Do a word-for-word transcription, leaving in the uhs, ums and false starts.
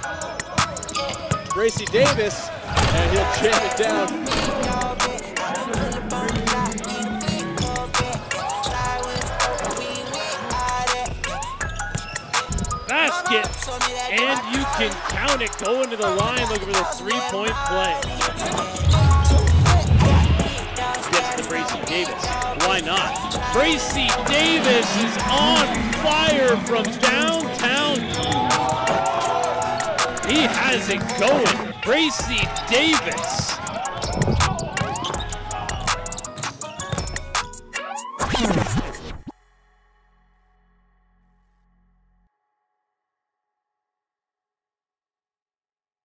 Bracy-Davis, and he'll jam it down. Basket, and you can count it. Going to the line, looking for the three-point play. Gets to Bracy-Davis. Why not? Bracy-Davis is on fire from downtown. He has it going. Bracy-Davis.